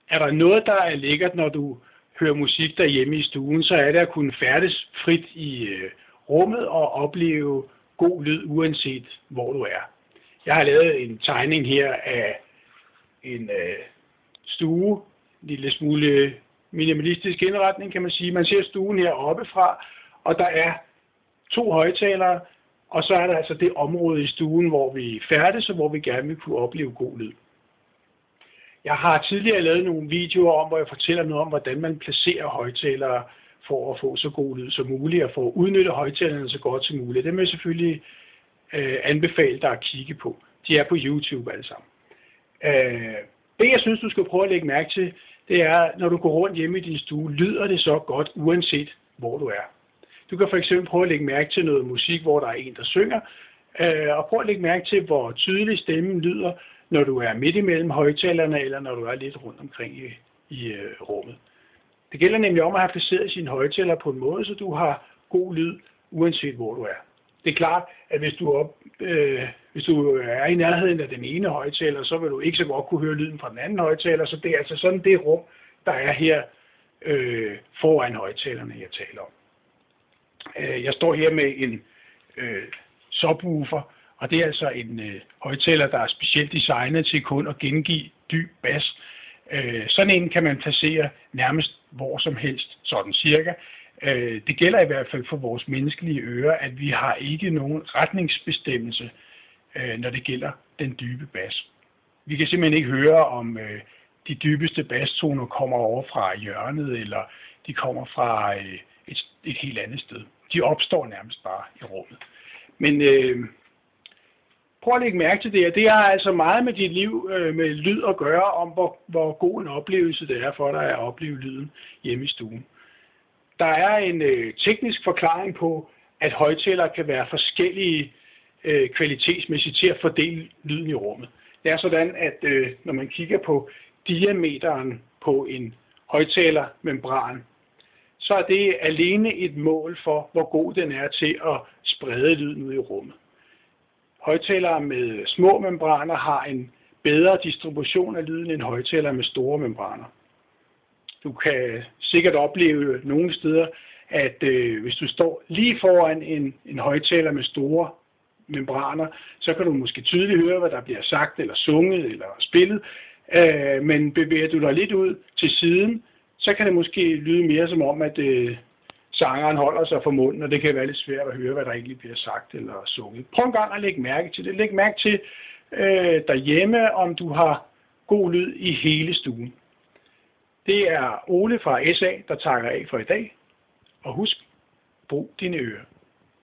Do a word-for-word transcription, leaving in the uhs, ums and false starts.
Er der noget, der er lækkert, når du hører musik derhjemme i stuen, så er det at kunne færdes frit i øh, rummet og opleve god lyd, uanset hvor du er. Jeg har lavet en tegning her af en øh, stue, en lille smule minimalistisk indretning, kan man sige. Man ser stuen her oppefra, og der er to højttalere, og så er der altså det område i stuen, hvor vi færdes, og hvor vi gerne vil kunne opleve god lyd. Jeg har tidligere lavet nogle videoer om, hvor jeg fortæller noget om, hvordan man placerer højttalere for at få så god lyd som muligt, og for at udnytte højttalerne så godt som muligt. Dem vil jeg selvfølgelig øh, anbefale dig at kigge på. De er på YouTube alle sammen. Øh, det jeg synes, du skal prøve at lægge mærke til, det er, når du går rundt hjemme i din stue, lyder det så godt, uanset hvor du er. Du kan for eksempel prøve at lægge mærke til noget musik, hvor der er en, der synger, øh, og prøve at lægge mærke til, hvor tydelig stemmen lyder, når du er midt imellem højttalerne, eller når du er lidt rundt omkring i, i øh, rummet. Det gælder nemlig om at have placeret sine højttaler på en måde, så du har god lyd, uanset hvor du er. Det er klart, at hvis du, op, øh, hvis du er i nærheden af den ene højttaler, så vil du ikke så godt kunne høre lyden fra den anden højttaler, så det er altså sådan det rum, der er her øh, foran højttalerne, jeg taler om. Øh, jeg står her med en øh, subwoofer, og det er altså en øh, højttaler, der er specielt designet til kun at gengive dyb bas. Øh, sådan en kan man placere nærmest hvor som helst, sådan cirka. Øh, det gælder i hvert fald for vores menneskelige ører, at vi har ikke nogen retningsbestemmelse, øh, når det gælder den dybe bas. Vi kan simpelthen ikke høre, om øh, de dybeste bastoner kommer over fra hjørnet, eller de kommer fra øh, et, et helt andet sted. De opstår nærmest bare i rummet. Men øh, prøv at lægge mærke til det her. Det har altså meget med dit liv øh, med lyd at gøre, om hvor, hvor god en oplevelse det er for dig at opleve lyden hjemme i stuen. Der er en øh, teknisk forklaring på, at højttalere kan være forskellige øh, kvalitetsmæssigt til at fordele lyden i rummet. Det er sådan, at øh, når man kigger på diameteren på en højttalermembran, så er det alene et mål for, hvor god den er til at sprede lyden ud i rummet. Højttalere med små membraner har en bedre distribution af lyden end højttalere med store membraner. Du kan sikkert opleve nogle steder, at øh, hvis du står lige foran en, en højttaler med store membraner, så kan du måske tydeligt høre, hvad der bliver sagt, eller sunget, eller spillet. Øh, men bevæger du dig lidt ud til siden, så kan det måske lyde mere som om, at øh, sangeren holder sig for munden, og det kan være lidt svært at høre, hvad der egentlig bliver sagt eller sunget. Prøv en gang at lægge mærke til det. Læg mærke til øh, derhjemme, om du har god lyd i hele stuen. Det er Ole fra S A, der takker af for i dag. Og husk, brug dine ører.